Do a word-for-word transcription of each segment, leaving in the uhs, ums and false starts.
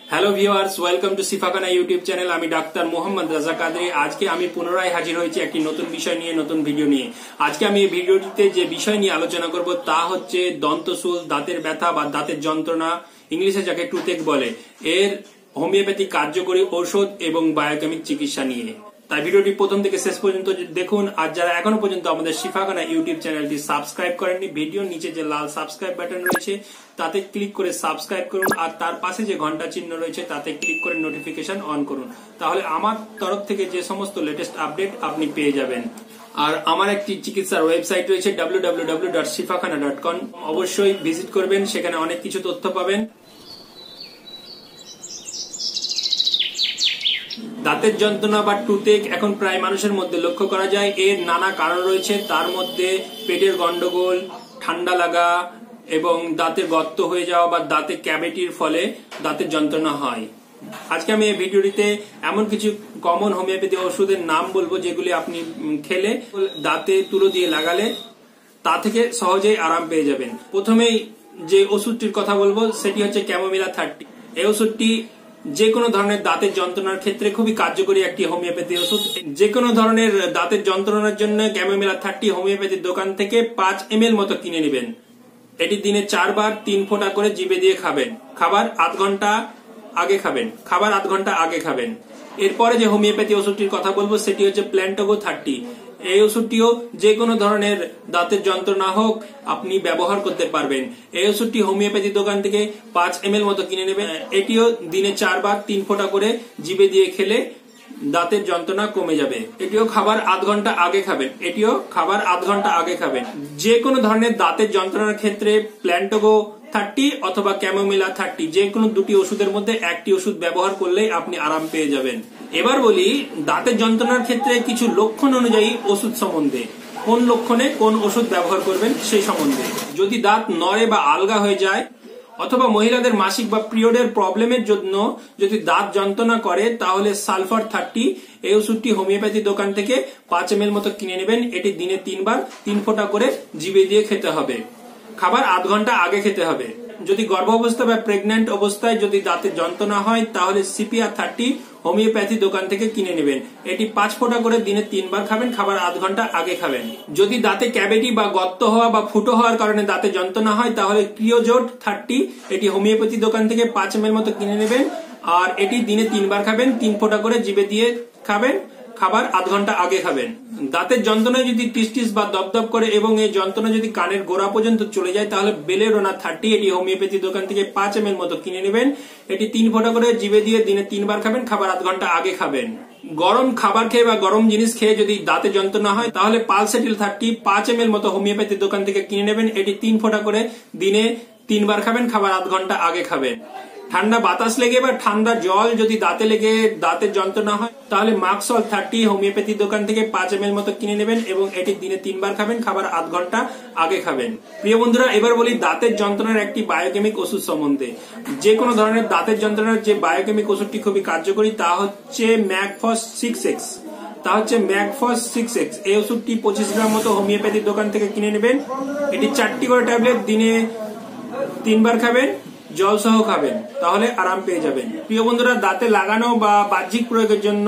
Hello viewers, welcome to Shifakhana YouTube channel. আমি doctor Mohammad Raja Qadri. আজকে আমি পুনরায় হাজির হয়েছি একটি নতুন বিষয় নিয়ে, নতুন ভিডিও নিয়ে। আজকে আমি এই ভিডিওটিতে যে বিষয় নিয়ে আলোচনা করব তা হচ্ছে দন্তসুল, দাঁতের ব্যথা বা দাঁতের যন্ত্রণা, ইংলিশে যাকে টুথেক বলে, এর হোমিওপ্যাথিক কার্যকরী ঔষধ এবং বায়োকেমিক চিকিৎসা নিয়ে। তাই ভিডিওটি প্রথম থেকে শেষ পর্যন্ত দেখুন। আর যারা এখনো পর্যন্ত আমাদের সিফাখানা ইউটিউব চ্যানেলটি সাবস্ক্রাইব করেননি, ভিডিওর নিচে যে লাল সাবস্ক্রাইব বাটন রয়েছে তাতে ক্লিক করে সাবস্ক্রাইব করুন, আর তার পাশে যে ঘন্টা চিহ্ন রয়েছে তাতে ক্লিক করে নোটিফিকেশন অন করুন। তাহলে আমার তরফ থেকে যে সমস্ত লেটেস্ট আপডেট আপনি পেয়ে যাবেন। আর আমার একটি চিকিৎসার ওয়েবসাইট রয়েছে W W W dot Shifakhana dot com, অবশ্যই ভিজিট করবেন, সেখানে অনেক কিছু তথ্য পাবেন। দাঁতের যন্ত্রণা বা টুথেক এখন প্রায় মানুষের মধ্যে লক্ষ্য করা যায়। এর নানা কারণ রয়েছে, তার মধ্যে পেটের গন্ডগোল, ঠান্ডা লাগা এবং দাঁতের গর্ত হয়ে যাওয়া বা দাঁতে ক্যাভিটির ফলে দাঁতের যন্ত্রণা হয়। আজকে আমি এই ভিডিওটিতে এমন কিছু কমন হোমিওপ্যাথি ওষুধের নাম বলবো যেগুলি আপনি খেলে দাঁতে তুলো দিয়ে লাগালে তা থেকে সহজেই আরাম পেয়ে যাবেন। প্রথমেই যে ওষুধটির কথা বলবো সেটি হচ্ছে ক্যামোমিলা থার্টি। এই ওষুধটি যে কোনো ধরনের দাঁতের যন্ত্রণার ক্ষেত্রে খুবই কার্যকরী একটি হোমিওপ্যাথি ওষুধ। যে কোনো ধরনের দাঁতের যন্ত্রণার জন্য ক্যামোমিলা থার্টি হোমিওপ্যাথির দোকান থেকে পাঁচ এম এল মতো কিনে নেবেন। এটি দিনে চারবার তিন ফোঁটা করে জিভে দিয়ে খাবেন। খাবার আধ ঘন্টা আগে খাবেন খাবার আধ ঘন্টা আগে খাবেন। এরপরে যে হোমিওপ্যাথি ওষুধটির কথা বলবো সেটি হচ্ছে প্ল্যান্টোগো থার্টি। এই ওষুধটিও যে কোনো ধরনের দাঁতের যন্ত্রণা হোক আপনি ব্যবহার করতে পারবেন। এই ওষুধটি হোমিওপ্যাথি দোকান থেকে পাঁচ এম এল মতো কিনে নেবেন। এটিও দিনে চারবার তিন ফোঁটা করে জিভে দিয়ে খেলে দাঁতের যন্ত্রণা কমে যাবে। এটিও খাবার আধ ঘন্টা আগে খাবেন এটিও খাবার আধ ঘন্টা আগে খাবেন। যে কোনো ধরনের দাঁতের যন্ত্রণার ক্ষেত্রে প্ল্যান্টোগো থার্টি অথবা ক্যামোমিলা থার্টি যে কোনো দুটি ওষুধের মধ্যে একটি ওষুধ ব্যবহার করলেই আপনি আরাম পেয়ে যাবেন। এবার বলি দাঁতের যন্ত্রণার ক্ষেত্রে কিছু লক্ষণ অনুযায়ী ওষুধ সম্বন্ধে। কোন লক্ষণে কোন ওষুধ ব্যবহার করবেন সেই সম্বন্ধে। যদি দাঁত নড়ে বা আলগা হয়ে যায় অথবা মহিলাদের মাসিক বা পিরিয়ডের প্রবলেমের জন্য যদি দাঁত যন্ত্রণা করে তাহলে সালফার থার্টি এই ওষুধটি হোমিওপ্যাথি দোকান থেকে পাঁচ এম এল মতো কিনে নেবেন। এটি দিনে তিনবার তিন ফোঁটা করে জিভে দিয়ে খেতে হবে। খাবার আধ ঘন্টা আগে খেতে হবে। যদি গর্ভাবস্থা বা প্রেগন্যান্ট অবস্থায় যদি দাঁতের যন্ত্রণা হয় তাহলে সিপিআর থার্টি হোমিওপ্যাথি দোকান থেকে কিনে নেবেন। এটি পাঁচ ফোঁটা করে দিনে তিনবার খাবেন। খাবার আধ ঘন্টা আগে খাবেন। যদি দাঁতে ক্যাভিটি বা গর্ত হওয়া বা ফুটো হওয়ার কারণে দাঁতে যন্ত্রণা হয় তাহলে ক্রিওজোট থার্টি এটি হোমিওপ্যাথি দোকান থেকে পাঁচ এম এল মতো কিনে নেবেন। আর এটি দিনে তিনবার খাবেন। তিন ফোঁটা করে জিভে দিয়ে খাবেন। খাবার আধ ঘন্টা আগে খাবেন। দাঁতের যন্ত্রণায় যদি টিসটিস বা দপদপ করে এবং এই যন্ত্রণা যদি কানের গোড়া পর্যন্ত চলে যায় তাহলে বেলেরোনা থার্টি এটি হোমিওপ্যাথি দোকান থেকে পাঁচ এম এল মতো কিনে নেবেন। এটি তিন ফোঁটা করে জিভে দিয়ে দিনে তিনবার খাবেন। খাবার আধ ঘন্টা আগে খাবেন। গরম খাবার খেয়ে বা গরম জিনিস খেয়ে যদি দাঁতে যন্ত্রণা হয় তাহলে পালসেটিল থার্টি পাঁচ এম এল মতো হোমিওপ্যাথি দোকান থেকে কিনে নেবেন। এটি তিন ফোঁটা করে দিনে তিনবার খাবেন। খাবার আধ ঘন্টা আগে খাবেন। ঠান্ডা বাতাস লেগে বা ঠান্ডা জল যদি দাঁতে লেগে দাঁতের যন্ত্রণা হয় তাহলে মাক্সল থার্টি হোমিওপ্যাথি দোকান থেকে পাঁচ এম এল মতো কিনে নেবেন এবং এটি দিনে তিনবার খাবেন। খাবার আধ ঘন্টা আগে খাবেন। প্রিয় বন্ধুরা, এবার বলি দাঁতের যন্ত্রণার একটি বায়োকেমিক ওষুধ সম্বন্ধে। যে কোনো ধরনের দাঁতের যন্ত্রণার যে বায়োকেমিক ওষুধটি খুবই কার্যকরী তা হচ্ছে ম্যাকফস সিক্স এক্স তা হচ্ছে ম্যাকফস সিক্স এক্স। এই ওষুধটি পঁচিশ গ্রাম মতো হোমিওপ্যাথি দোকান থেকে কিনে নেবেন। এটি চারটি করে ট্যাবলেট দিনে তিনবার খাবেন, জল সহ খাবেন, তাহলে আরাম পেয়ে যাবেন। প্রিয় বন্ধুরা, দাঁতে লাগানো বা বাহ্যিক প্রয়োগের জন্য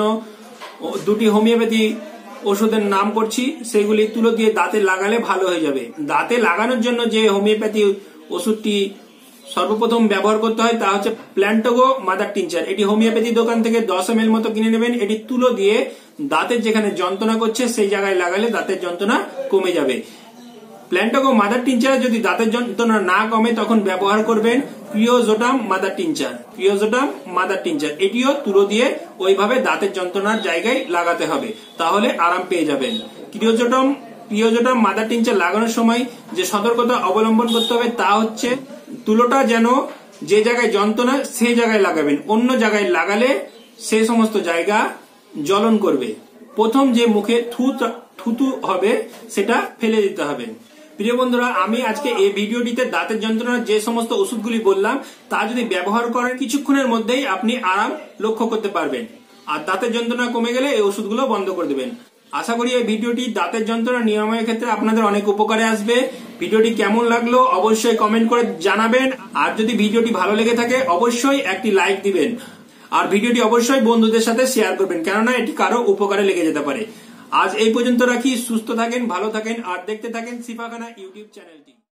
দুটি হোমিওপ্যাথি ওষুধের নাম করছি, সেগুলি তুলো দিয়ে দাঁতে লাগালে ভালো হয়ে যাবে। দাঁতে লাগানোর জন্য যে হোমিওপ্যাথি ওষুধটি সর্বপ্রথম ব্যবহার করতে হয় তা হচ্ছে প্ল্যান্টোগো মাদার টিনচার। এটি হোমিওপ্যাথি দোকান থেকে দশ এম এল মতো কিনে নেবেন। এটি তুলো দিয়ে দাঁতের যেখানে যন্ত্রণা করছে সেই জায়গায় লাগালে দাঁতের যন্ত্রণা কমে যাবে। প্ল্যান্টোগো মাদার টিনচার যদি দাঁতের যন্ত্রণা না কমে তখন ব্যবহার করবেন creosotum mother tincture creosotum mother tincture এটিও তুলো দিয়ে ওইভাবে দাঁতের যন্ত্রণার জায়গায় লাগাতে হবে, তাহলে আরাম পেয়ে যাবেন। ক্রিওজোটাম ক্রিওজোটাম মাদার টিনচার লাগানোর সময় যে সতর্কতা অবলম্বন করতে হবে তা হচ্ছে তুলোটা যেন যে জায়গায় যন্ত্রণা সেই জায়গায় লাগাবেন। অন্য জায়গায় লাগালে সে সমস্ত জায়গা জ্বলন করবে। প্রথম যে মুখে থুতু হবে সেটা ফেলে দিতে হবে। প্রিয় বন্ধুরা, আমি আজকে এই ভিডিওটিতে দাঁতের যন্ত্রণার যে সমস্ত ওষুধগুলি বললাম তা যদি ব্যবহার করেন কিছুক্ষণের মধ্যেই আপনি আরাম লক্ষ্য করতে পারবেন। আর দাঁতের যন্ত্রণা কমে গেলে এই ওষুধগুলো বন্ধ করে দেবেন। আশা করি এই ভিডিওটি দাঁতের যন্ত্রণা নিরাময়ের ক্ষেত্রে আপনাদের অনেক উপকারে আসবে। ভিডিওটি কেমন লাগলো অবশ্যই কমেন্ট করে জানাবেন। আর যদি ভিডিওটি ভালো লেগে থাকে অবশ্যই একটি লাইক দিবেন, আর ভিডিওটি অবশ্যই বন্ধুদের সাথে শেয়ার করবেন, কেননা এটি কারো উপকারে লেগে যেতে পারে। আজ এই পর্যন্ত রাখি। সুস্থ থাকেন, ভালো থাকেন, আর দেখতে থাকেন সিফাখানা ইউটিউব চ্যানেলটি।